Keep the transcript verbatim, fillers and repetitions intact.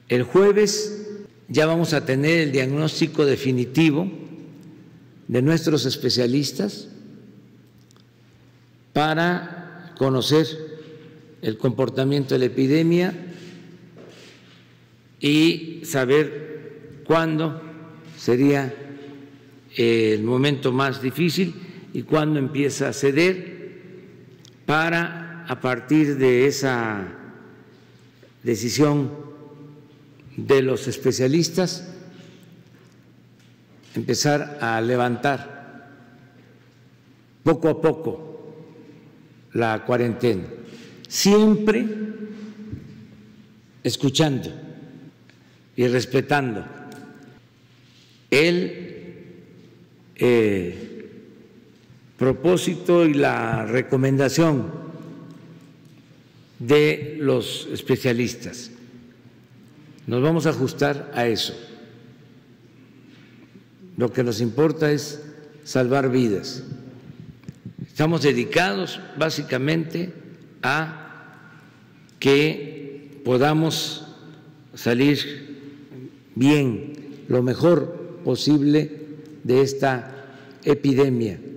El jueves ya vamos a tener el diagnóstico definitivo de nuestros especialistas para conocer el comportamiento de la epidemia y saber cuándo sería el momento más difícil y cuándo empieza a ceder, para a partir de esa decisión de los especialistas empezar a levantar poco a poco la cuarentena, siempre escuchando y respetando el eh, propósito y la recomendación de los especialistas. Nos vamos a ajustar a eso. Lo que nos importa es salvar vidas. Estamos dedicados básicamente a que podamos salir bien, lo mejor posible de esta epidemia.